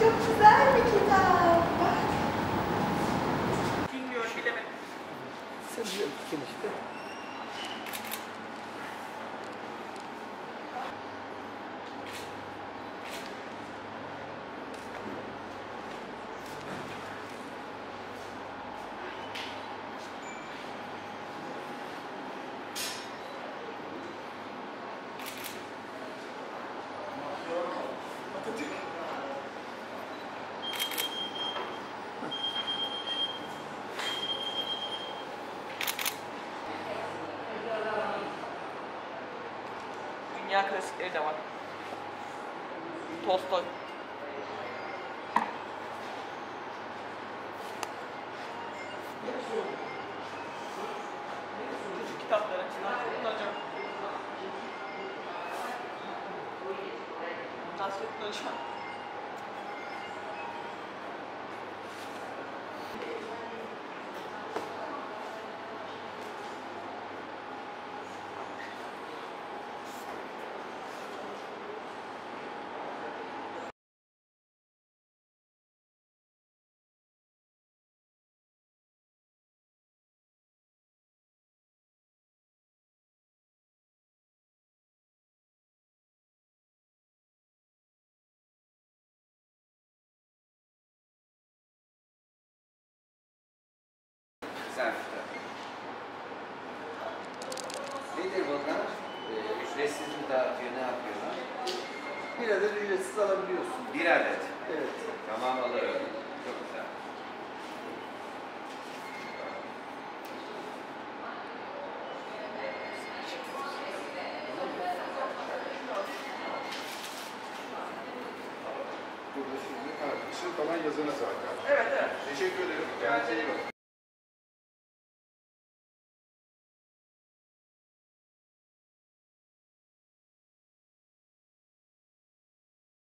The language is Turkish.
çok güzel bir kitap. Bak. Bilmiyorum, bilemedim. Sen bilirsin işte. Dünya klasikleri de var. Tolstoy. Çocuk kitapları. Nasrettin Hoca. Nasrettin Hoca. Güzel bir kitap. Nedir bunlar? Ücretsiz mi dağıtıyor, ne yapıyorlar? Bir adet ücretsiz alabiliyorsun. Bir adet. Evet. Tamam, alırım. Çok güzel. Burada şimdi kardeşi falan yazana zaten. Evet, evet. Teşekkür ederim. Kendinize iyi bakın.